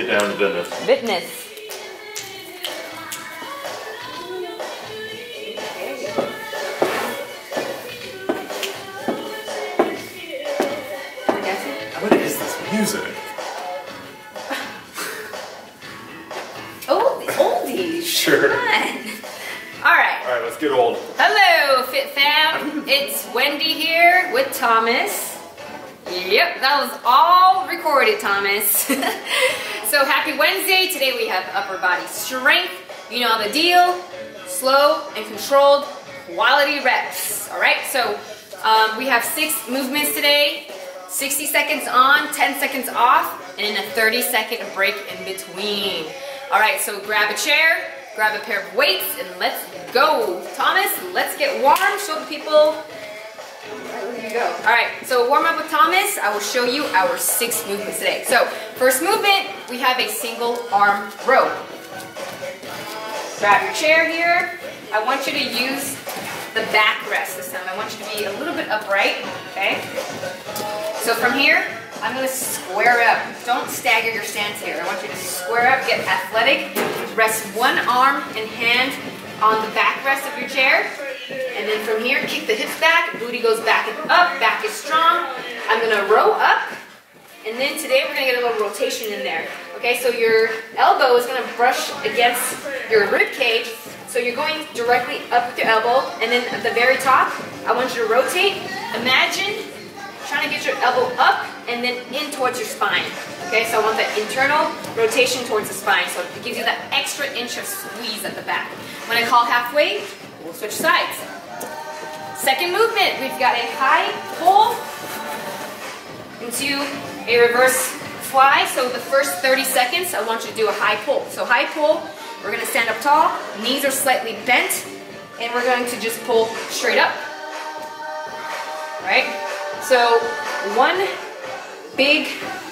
Get down to business. Fitness. What is this music? Oh, the oldies. Sure. Come on. All right. All right, let's get old. Hello, Fit Fam. It's Wendy here with Thomas. Yep, that was all recorded, Thomas. So happy Wednesday. Today we have upper body strength. You know the deal. Slow and controlled quality reps. All right, so we have 6 movements today. 60 seconds on, 10 seconds off, and then a 30-second break in between. All right, so grab a chair, grab a pair of weights, and let's go. Thomas, let's get warm. Show the people. There you go. All right, so warm up with Thomas. I will show you our 6 movements today. So first movement, we have a single arm row. Grab your chair here. I want you to use the backrest this time. I want you to be a little bit upright, okay? So from here, I'm going to square up. Don't stagger your stance here. I want you to square up, get athletic. Rest one arm and hand on the backrest of your chair. And then from here, kick the hips back. Booty goes back and up. Back is strong. I'm going to row up. And then today we're going to get a little rotation in there. Okay, so your elbow is going to brush against your rib cage. So you're going directly up with your elbow. And then at the very top, I want you to rotate. Imagine trying to get your elbow up and then in towards your spine. Okay, so I want that internal rotation towards the spine. So it gives you that extra inch of squeeze at the back. When I call halfway, we'll switch sides. Second movement, we've got a high pull into a reverse fly. So the first 30 seconds, I want you to do a high pull. So high pull, we're gonna stand up tall, knees are slightly bent, and we're going to just pull straight up. All right? So one big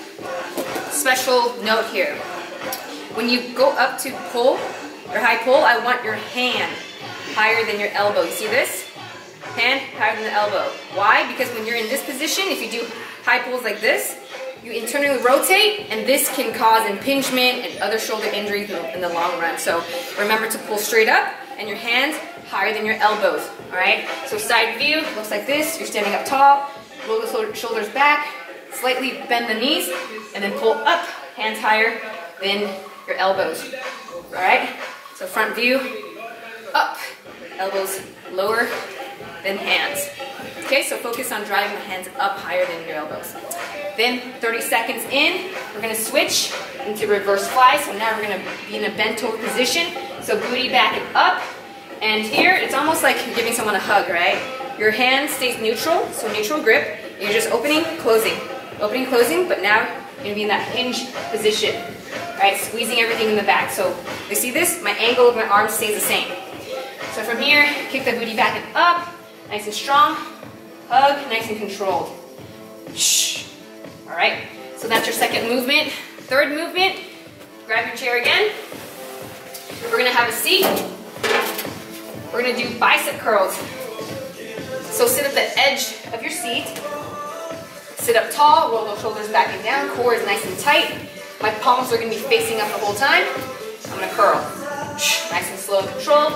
special note here. When you go up to pull, your high pull, I want your hand higher than your elbow. You see this? Hand higher than the elbow. Why? Because when you're in this position, if you do high pulls like this, you internally rotate, and this can cause impingement and other shoulder injuries in the long run. So remember to pull straight up, and your hands higher than your elbows. All right? So side view looks like this. You're standing up tall. Roll the shoulders back, slightly bend the knees, and then pull up, hands higher than your elbows. All right? So front view, up, elbows lower than hands. Okay, so focus on driving the hands up higher than your elbows. Then 30 seconds in, we're gonna switch into reverse fly. So now we're gonna be in a bent over position. So booty back and up. And here, it's almost like you're giving someone a hug, right? Your hand stays neutral, so neutral grip. You're just opening, closing, but now you're gonna be in that hinge position, right? Squeezing everything in the back. So you see this? My angle of my arm stays the same. So from here, kick the booty back and up, nice and strong. Hug, nice and controlled. Shh. All right, so that's your second movement. Third movement, grab your chair again. We're gonna have a seat. We're gonna do bicep curls. So sit at the edge of your seat. Sit up tall, roll those shoulders back and down. Core is nice and tight. My palms are gonna be facing up the whole time. I'm gonna curl. Nice and slow and controlled.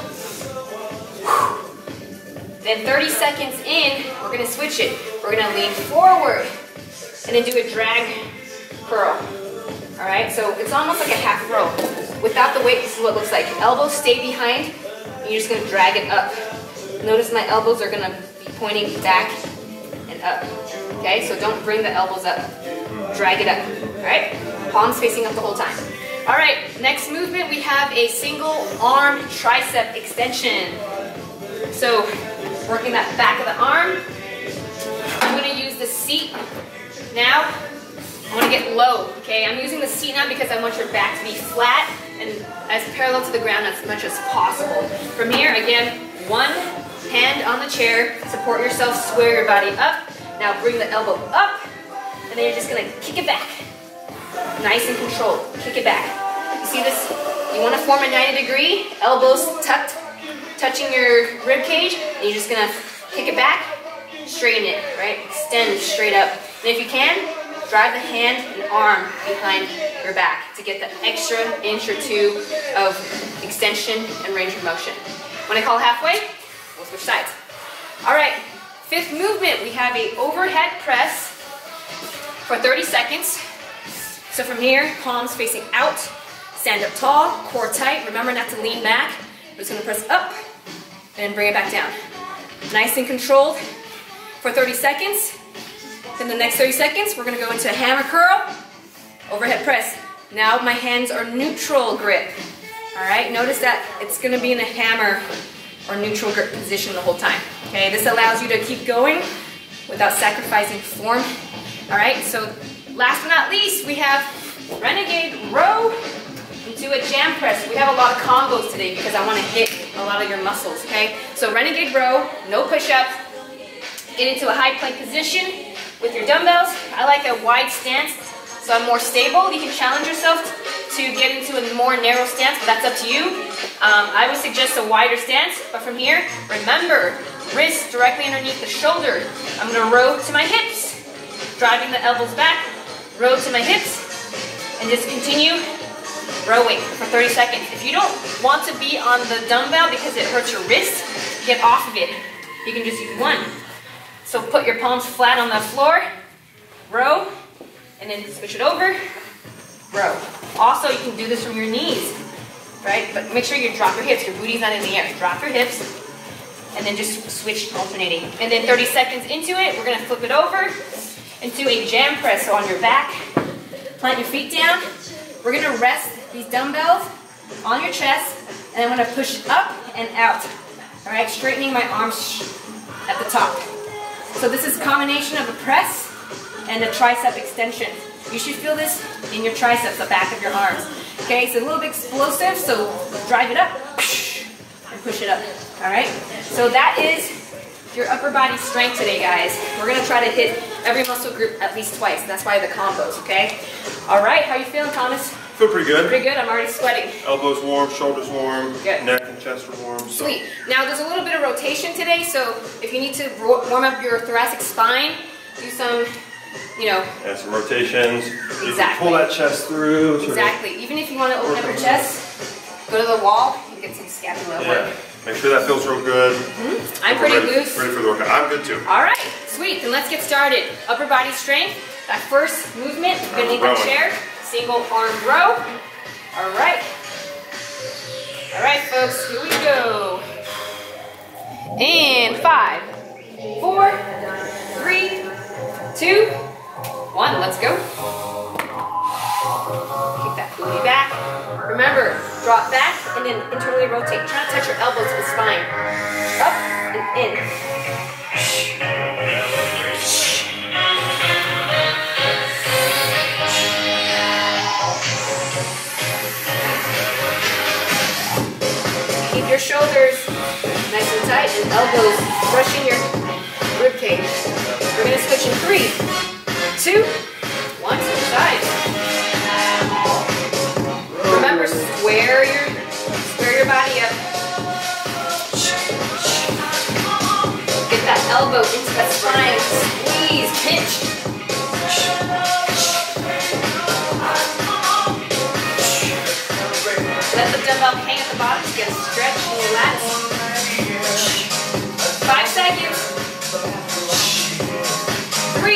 Then 30 seconds in, we're gonna switch it. We're gonna lean forward and then do a drag curl. All right, so it's almost like a half row. Without the weight, this is what it looks like. Elbows stay behind, and you're just gonna drag it up. Notice my elbows are gonna be pointing back and up. Okay, so don't bring the elbows up. Drag it up, all right? Palms facing up the whole time. All right, next movement, we have a single arm tricep extension. So, working that back of the arm. I'm gonna use the seat now. I wanna get low, okay? I'm using the seat now because I want your back to be flat and as parallel to the ground as much as possible. From here, again, one hand on the chair, support yourself, square your body up. Now bring the elbow up, and then you're just gonna kick it back. Nice and controlled, kick it back. You see this? You wanna form a 90-degree, elbows tucked, touching your rib cage, and you're just gonna kick it back, straighten it, right? Extend straight up. And if you can, drive the hand and arm behind your back to get that extra inch or two of extension and range of motion. When I call halfway, we'll switch sides. All right, fifth movement, we have a overhead press for 30 seconds. So from here, palms facing out, stand up tall, core tight. Remember not to lean back. We're just gonna press up and bring it back down. Nice and controlled for 30 seconds. Then the next 30 seconds, we're gonna go into a hammer curl, overhead press. Now my hands are neutral grip. All right, notice that it's gonna be in a hammer or neutral grip position the whole time. Okay, this allows you to keep going without sacrificing form. All right, so last but not least, we have Renegade Row into a jam press. We have a lot of combos today because I wanna hit a lot of your muscles, okay? So Renegade Row, no push-ups. Get into a high plank position with your dumbbells. I like a wide stance, so I'm more stable. You can challenge yourself to get into a more narrow stance, but that's up to you. I would suggest a wider stance, but from here, remember, wrists directly underneath the shoulder. I'm gonna row to my hips, driving the elbows back, row to my hips, and just continue rowing for 30 seconds. If you don't want to be on the dumbbell because it hurts your wrist, get off of it. You can just use one. So put your palms flat on the floor, row, and then switch it over, row. Also, you can do this from your knees, right? But make sure you drop your hips, your booty's not in the air. Drop your hips, and then just switch alternating. And then 30 seconds into it, we're gonna flip it over into a jam press. So on your back, plant your feet down. We're gonna rest these dumbbells on your chest, and I'm gonna push up and out. All right, straightening my arms at the top. So this is a combination of a press and a tricep extension. You should feel this in your triceps, the back of your arms. Okay, it's a little bit explosive, so drive it up and push it up. All right, so that is your upper body strength today, guys. We're gonna try to hit every muscle group at least twice. That's why the combos, okay? All right, how you feeling, Thomas? Feel pretty good. Pretty good, I'm already sweating. Elbows warm, shoulders warm, Good. neck and chest are warm. So. Sweet. Now there's a little bit of rotation today, so if you need to warm up your thoracic spine, do some, you know. And some rotations. Exactly. You can pull that chest through. Exactly. Even if you want to open up your chest, go to the wall and get some scapula work. Make sure that feels real good. I'm pretty loose. Ready for the workout. I'm good too. All right. Sweet. Then let's get started. Upper body strength. That first movement, you're going to need that chair. Single arm row. All right. All right, folks. Here we go. And 5, 4, 3, 2, 1. Let's go. Kick that booty back. Remember, drop back and then internally rotate. Try to touch your elbows to the spine. Up and in. Keep your shoulders nice and tight and elbows brushing your rib cage. We're going to switch in 3, 2, 1, switch sides. Remember, square your body up. Get that elbow into the spine. Squeeze, pinch. Let the dumbbell hang at the bottom to get a stretch in your lats. 5 seconds. 3, 2, 1.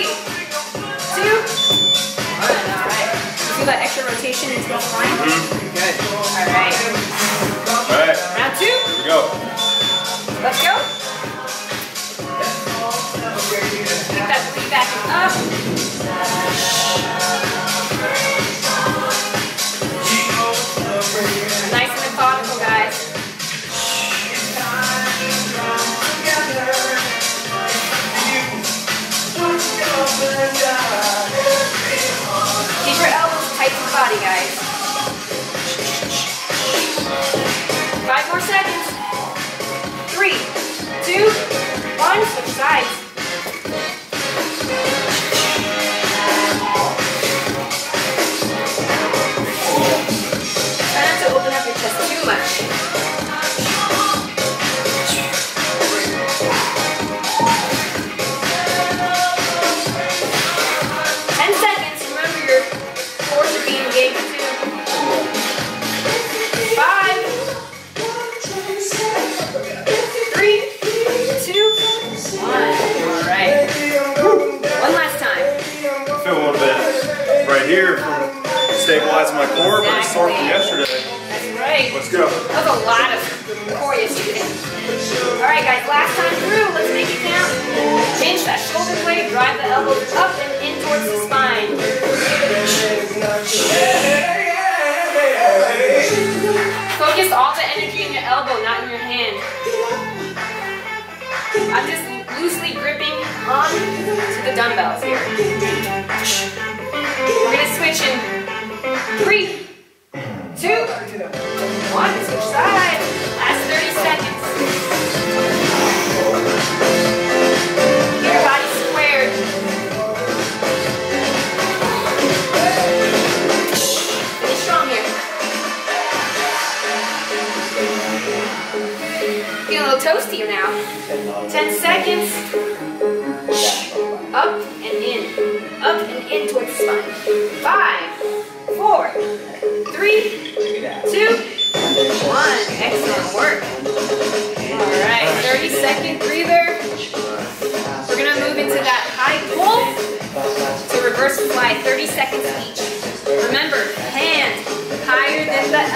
All right. You feel that extra rotation into the spine? Good. All right. All right. Round 2. Here we go. Let's go. Keep that booty back and up. Nice and methodical, guys. Keep your elbows tight to the body, guys. 5 more seconds. 3, 2, 1. Switch sides. Try not to open up your chest too much. 10 seconds. engage 2. 5, 3, 2, 1. All right. One last time. I feel a little bit right here from stabilizing my core, but it's sore from yesterday. That's right. Let's go. That was a lot of core yesterday. All right, guys, last time through. Let's make it count. Pinch that shoulder blade, drive the elbows up and in towards the spine. Focus all the energy in your elbow, not in your hand. I'm just loosely gripping on to the dumbbells here. We're gonna switch in 3, 2, 1. Switch side. Last 30 seconds. Keep your body squared. Finish strong here. Feeling a little toasty now. 10 seconds. Up and in. Up and in towards the spine. 5, 4, 3, 2, 1. Excellent work. Alright, 30-second breather. We're going to move into that high pull to reverse fly, 30 seconds each. Remember, hand higher than the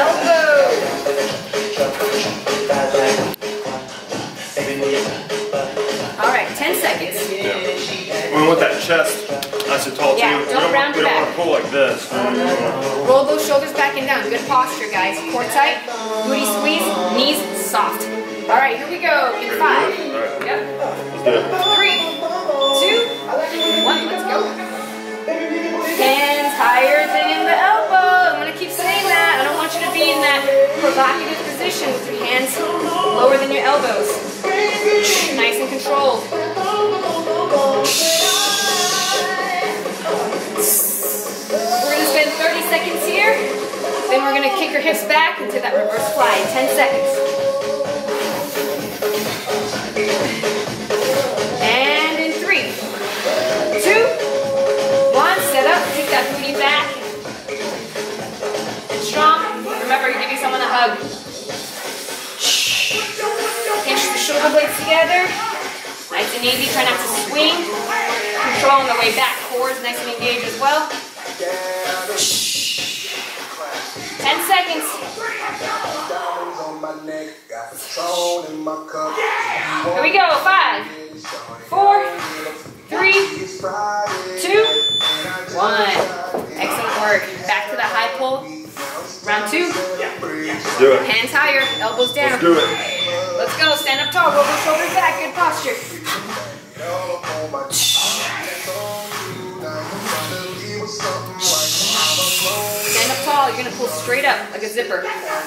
elbow. Alright, 10 seconds. We want that chest nice and tall too. Yeah, don't round we your don't back. want to pull like this. Roll those shoulders back and down. Good posture, guys. Core tight, booty squeeze, knees soft. All right, here we go. In 5. Right. Yep. Let's do it. 3, 2, 1. Let's go. Hands higher than the elbow. I'm gonna keep saying that. I don't want you to be in that provocative position with your hands lower than your elbows. Nice and controlled. We're gonna spend 30 seconds here. Then we're gonna kick your hips back into that reverse fly in 10 seconds. And in 3, 2, 1, set up, kick that booty back. And strong. Remember, you're giving someone a hug. Pinch the shoulder blades together. Nice and easy, try not to swing. Control on the way back. Core is nice and engaged as well. 10 seconds. Here we go. 5, 4, 3, 2, 1. Excellent work. Back to the high pull. Round 2. Let's do it. Hands higher, elbows down. Let's do it. Let's go. Stand up tall. Roll the shoulders back. Good posture. Stand up tall. You're going to pull straight up like a zipper.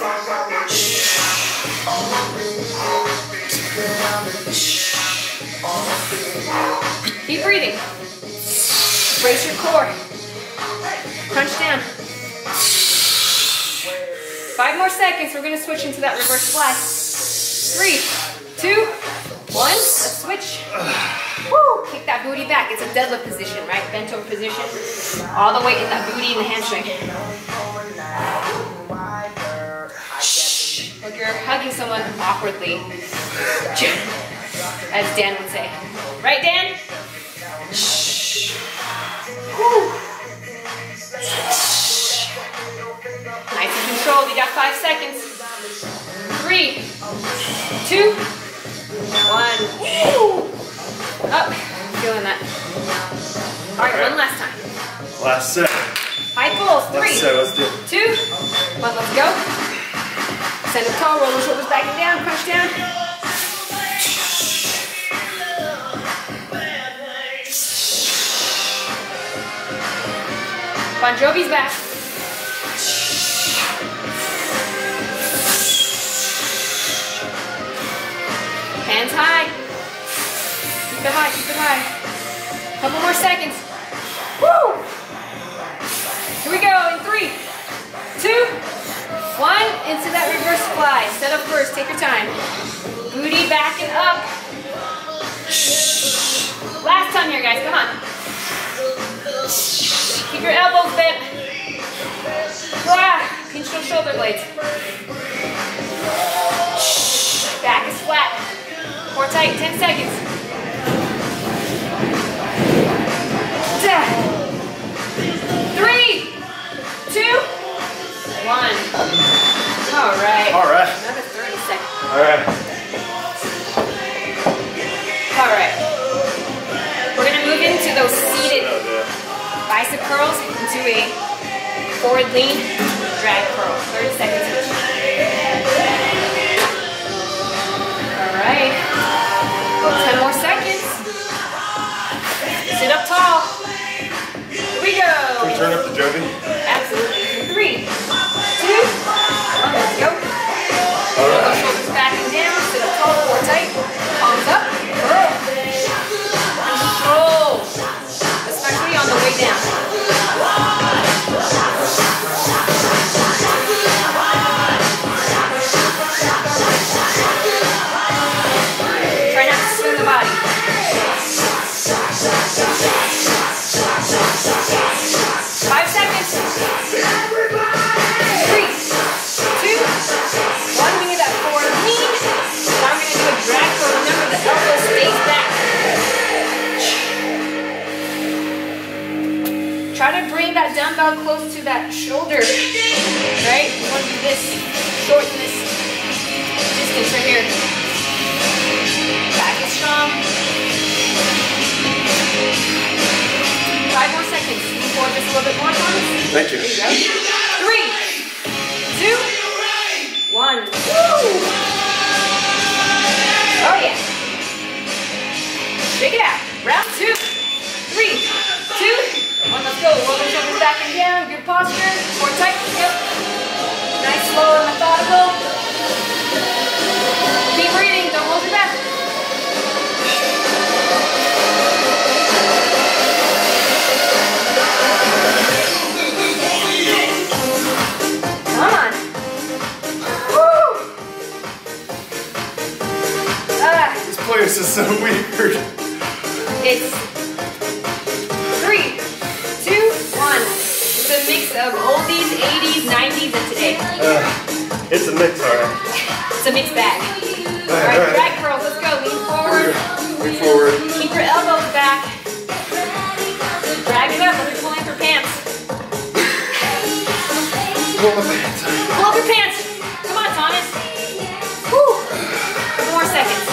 Keep breathing. Brace your core. Crunch down. 5 more seconds. We're going to switch into that reverse fly. 3, 2, 1. Let's switch. Woo! Kick that booty back. It's a deadlift position, right? Bent over position. All the weight in that booty and the hamstring. Like you're hugging someone awkwardly. As Dan would say. Right, Dan? Woo! Nice and controlled. You got 5 seconds. 3, 2, 1. Woo! Up. Feeling that. All right, one last time. Last set. High pulls. 3, Last set. Let's do it. 2, 1. Let's go. Stand up tall. Roll the shoulders back and down. Crunch down. Bon Jovi's back. Hands high. Keep it high, keep it high. Couple more seconds. Woo! Here we go in 3, 2, 1. Into that reverse fly. Set up first, take your time. Booty back and up. Last time here, guys, come on. Keep your elbows bent. Pinch those shoulder blades. Back is flat. Core tight, 10 seconds. 3, 2, 1. All right. All right. Another 30 seconds. All right. All right. We're gonna move into those seated bicep curls into a forward lean drag curl. 30 seconds each. All right. 10 more seconds. Sit up tall. Here we go. Can we turn up the Jovi? Absolutely. 3, 2, 1. Let's go. All right. Shoulders back and down. Sit up tall. Core tight. Palms up. Curl. Control. Especially on the way down. Try not to spin the body. 5 seconds. 3, 2, 1. We need that forward lean. Now I'm going to do a drag curl. Remember, the elbow stays back. Try to bring that dumbbell close to that shoulder. Right? You want to do this, shorten this distance right here. Back is strong. 5 more seconds. Forward just a little bit more, Thomas. Thank you. There you go. 3, 2, 1. Woo! Oh yeah. Shake it out. Round 2. 3, 2, 1. Let's go. Roll the shoulders back and down. Good posture. Core tight. Yep. Nice, slow, and methodical. Keep breathing. Don't hold your breath. Come on. Woo! This place is so weird. It's 3, 2, 1. It's a mix of oldies, 80s, 90s, and today. It's a mix, alright. It's a mixed bag. Alright, drag curls. Let's go. Lean forward. Lean forward. Keep your elbows back. Drag it up. Let me pull in your pants. Pull the pants. Pull up your pants. Come on, Thomas. Woo. 2 more seconds.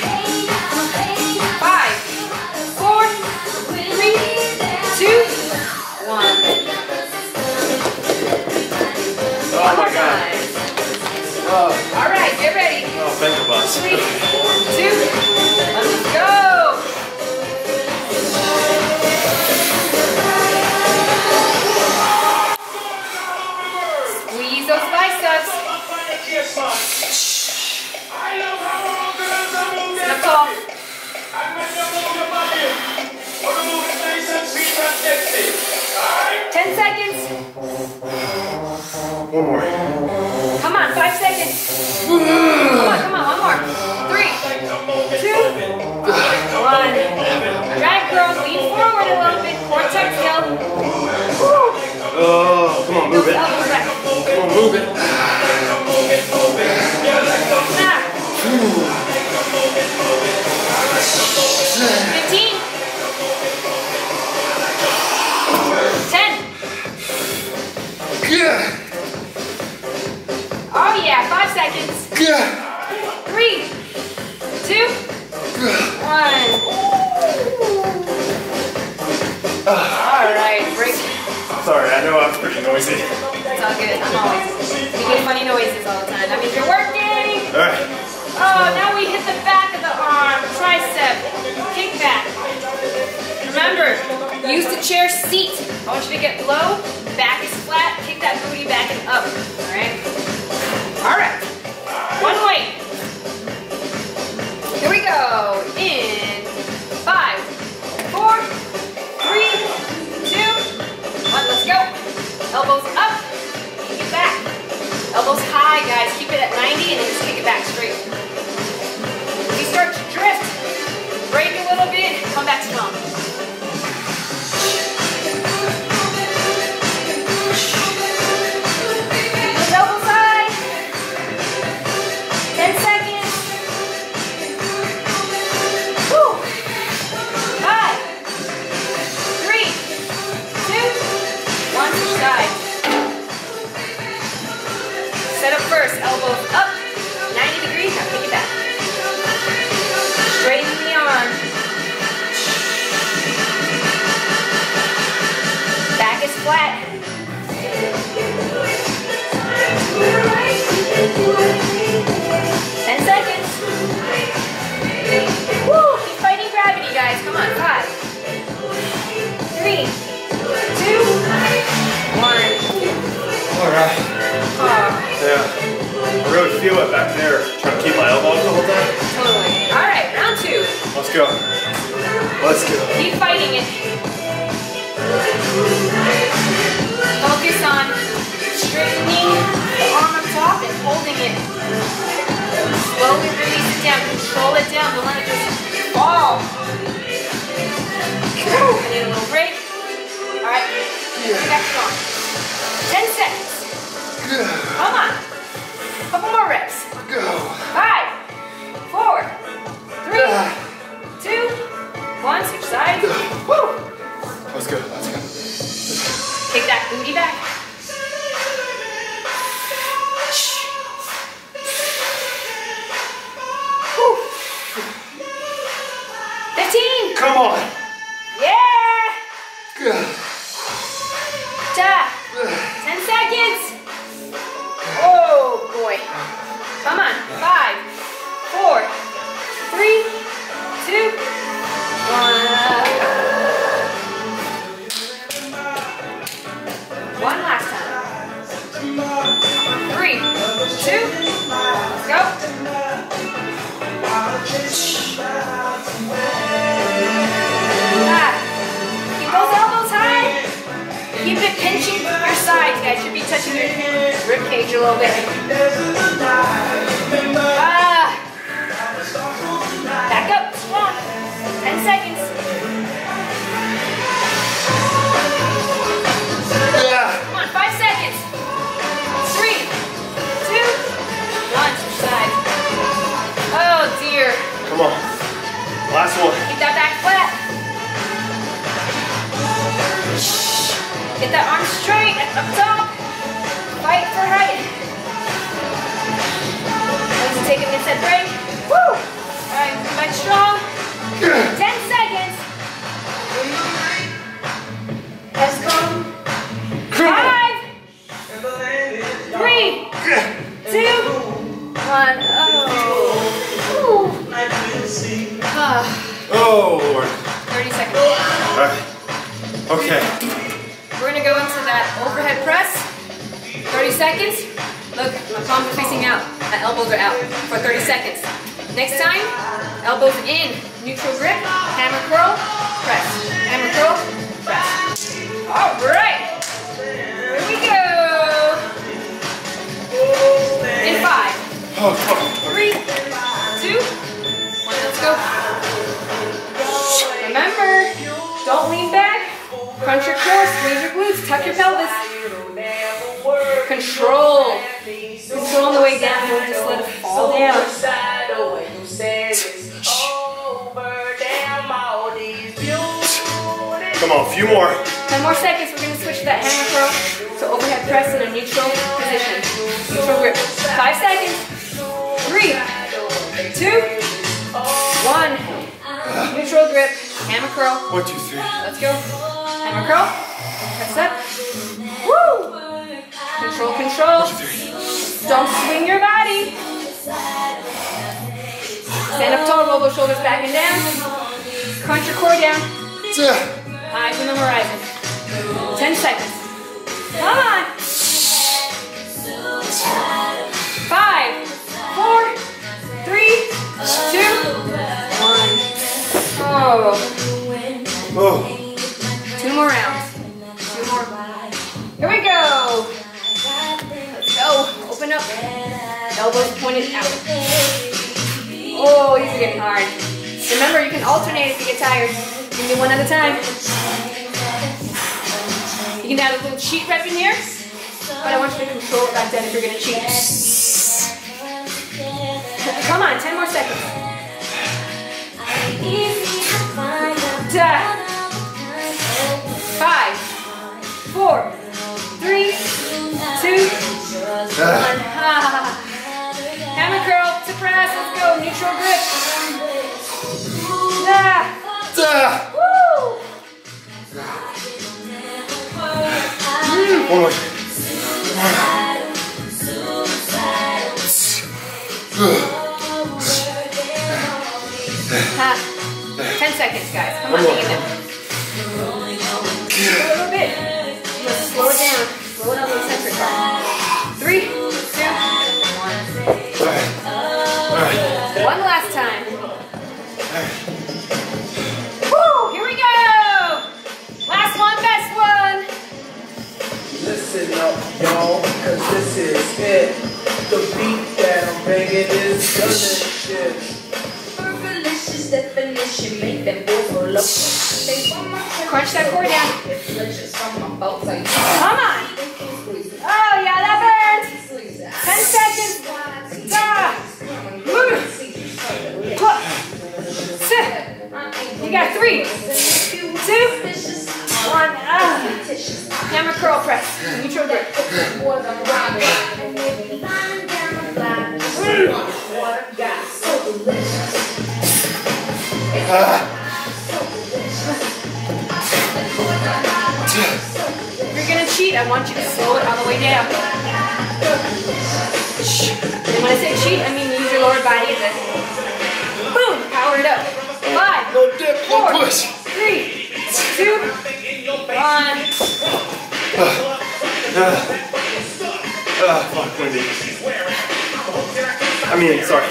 5, 4, 3, 2, 1. Oh my God. Oh, All right, get ready. oh, think of us. 3, 2, let's go. Squeeze those biceps. Sit up tall. 10 seconds. One more. Come on, 5 seconds. Come on, one more. 3, 2, 1. Drag curls, lean forward a little bit. Core tight still. Oh, come on, move it. Elbows back. Come on, move it. Ah. 15. 10. Oh yeah, 5 seconds. 3, 2, 1. Alright, break. Sorry, I know I was pretty noisy. It's all good. I'm always making funny noises all the time. That means you're working. Alright. Oh, now we hit the back of the arm. Tricep. Kickback. Remember, use the chair seat. I want you to get low. Back is flat. Kick that booty back and up. Alright? Alright. One way. Here we go. In 5, 4, 3, 2, 1. Let's go. Elbows up. Kick it back. Elbows high, guys. Keep it at 90 and then just kick it back straight. If you start to drift, break a little bit, come back strong. Alright. Yeah. I really feel it back there. Trying to keep my elbow up the whole time. Totally. Alright, round 2. Let's go. Let's go. Keep fighting it. Focus on straightening the arm up top and holding it. Slowly release it down. Control it down. Don't let it just fall. I need a little break. Alright. Back strong. 10 seconds. Come on. Couple more reps. 5, 4, 3, 2, 1. Switch sides. Woo. Let's go. Let's go. Kick that booty back. Woo. 15. Come on. Yeah. Good. 10 seconds. Oh boy. Come on. 5, 4, 3, 2, 1. One last time. 3, 2, let's go. Keep those elbows high. Keep it pinching your sides, guys. Should be touching your rib cage a little bit. Back up, strong. 10 seconds. Come on, 5 seconds. 3, 2, 1. Switch sides. Oh dear. Come on. Last one. Keep that back flat. Get that arm straight up top. Fight for height. Let's take a mid-set break. Woo! Alright, come back strong. 10 seconds. Let's go. 5, 3, 2, 1. Oh, Lord. 30 seconds. Alright. Okay. We're going to go into that overhead press. 30 seconds. Look, my palms are facing out. My elbows are out for 30 seconds. Next time, elbows in. Neutral grip. Hammer curl. Press. Hammer curl. Press. All right. Here we go. In 5, 3, 2, 1. Let's go. Remember, don't lean back. Crunch your core, squeeze your glutes, tuck your pelvis. Control. Control on the way down. Don't just let it fall down. Come on, a few more. 10 more seconds. We're going to switch to that hammer curl. So overhead press in a neutral position. Neutral grip. 5 seconds. 3, 2, 1. Neutral grip. Hammer curl. 1, 2, 3. Let's go. Hammer curl. Press up. Woo! Control, control. 1, 2, 3. Don't swing your body. Stand up tall, roll those shoulders back and down. Crunch your core down. Eyes on the horizon. 10 seconds. Come on. 5, 4, 3, 2, 1. Oh. 2 more rounds. 2 more. Here we go. Let's go. Open up. Elbows pointed out. Oh, these are getting hard. Remember, you can alternate if you get tired. You can do one at a time. You can add a little cheat rep in here, but I want you to control it back then if you're going to cheat. Come on, 10 more seconds. 5, 4, 3, 2, 1. Hammer curl to press. Let's go. Neutral grip. Woo! One more. 10 seconds, guys. Come on, take it in. A little bit. Let's slow it down. Slow it up with eccentric. Yeah, the beat that I'm banging is gunning. Yeah. Fergalicious definition, make them go for love. Crunch that core down. Come on. Oh yeah, that burns. 10 seconds. You got 3, 2, 1. Hammer curl press. Neutral grip. If you're gonna cheat, I want you to slow it all the way down. And when I say cheat, I mean use your lower body as a boom, power it up. 5, No dip, 4, no push. 3, 2, 1. Fuck, Wendy. I mean, sorry.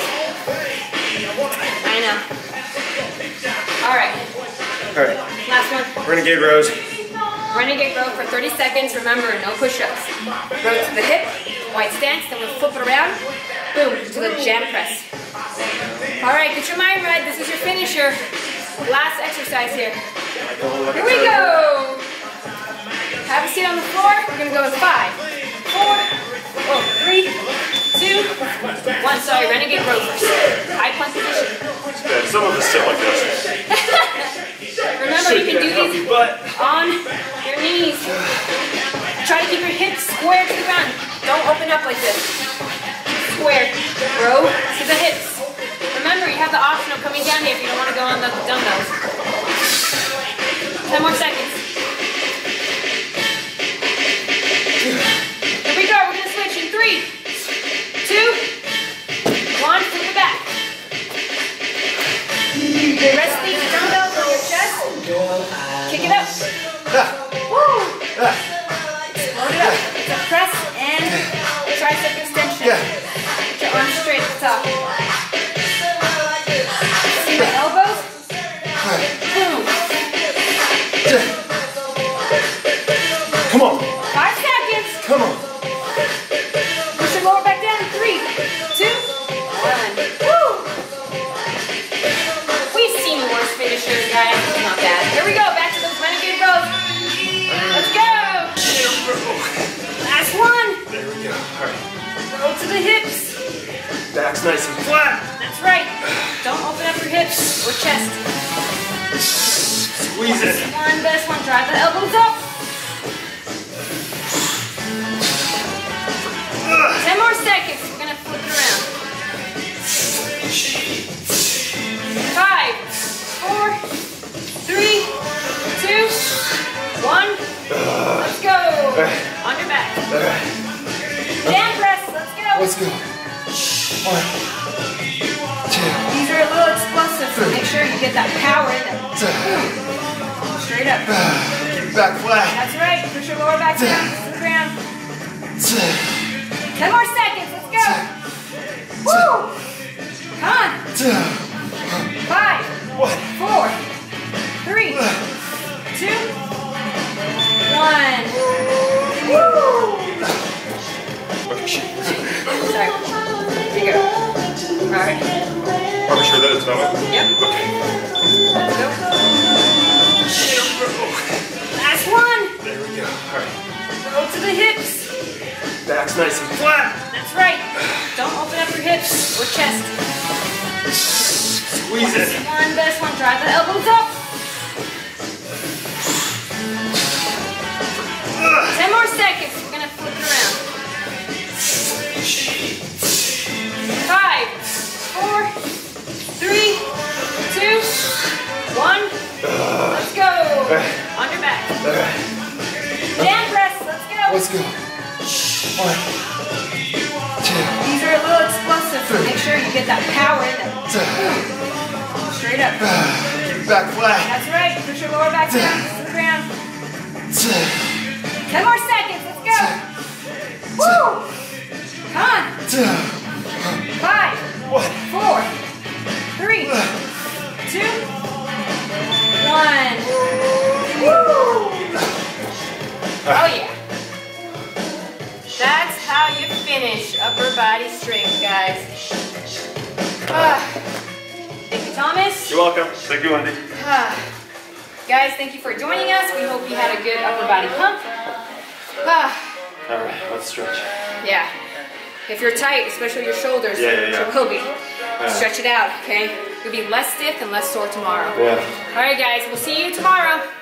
I know. Alright. Alright. Last one. Renegade rows. Renegade row for 30 seconds. Remember, no push-ups. Row to the hip, wide stance, then we'll flip it around. Boom, to the jam press. Alright, get your mind right. This is your finisher. Last exercise here. Here we go. Have a seat on the floor. We're going to go in 5, 4, 3, 2, 1. Sorry, Renegade row first. High plank position. Yeah, some of us sit like this. Remember, you can do these on your knees. Try to keep your hips square to the ground. Don't open up like this. Square. Row to the hips. Remember, you have the option of coming down here if you don't want to go on the dumbbells. 10 more seconds. Here we go. We're going to switch in 3, 2, 1. Flip it back. Okay, rest these dumbbells on your chest. Kick it up. Woo! Load it up. It's a press and tricep extension. Get your arms straight at the top. See my elbows? Boom. Come on. 5 seconds. Come on. Push your lower back down in 3, 2, 1. Woo! We've seen worse finishers, guys. It's not bad. Here we go. Back to those renegade rows. Let's go. Last one. There we go. All right. Roll to the hips. Back's nice and flat. That's right. Don't open up your hips or chest. Squeeze it. Best one. Drive the elbows up. 10 more seconds. We're going to flip it around. 5, 4, 3, 2, 1. Let's go. On your back. Jam press. Let's go. Let's go. 1, 2. These are a little explosive, so make sure you get that power in them. Straight up. Keep your back flat. That's right. Push your lower back down to the ground. 10 more seconds. Let's go. Woo! Come on. 5, 4, 3, 2, 1. Woo! Okay, shit. Sorry. Take it off. Alright. Are we sure that it's going? Yep. Okay. Let's go. Last one. There we go. All right. Roll to the hips. Back's nice and flat. That's right. Don't open up your hips or chest. Squeeze it. Best one. Drive the elbows up. 10 more seconds. We're going to flip it around. 5, 4, 3, 2, 1. Let's go. On your back. Jam press. Let's go. Let's go. 1, 2. These are a little explosive, so make sure you get that power in them. Straight up. Keep your back flat. That's right. Push your lower back down to the ground. 10 more seconds. Let's go. Woo! Come on. 5, 4, 3, 2, 1. Woo! Oh yeah. That's how how you finish upper body strength, guys. Thank you, Thomas. You're welcome. Thank you, Wendy. Guys, thank you for joining us. We hope you had a good upper body pump. All right, let's stretch. Yeah. If you're tight, especially your shoulders, which it will be, stretch it out, okay? You'll be less stiff and less sore tomorrow. Yeah. All right, guys, we'll see you tomorrow.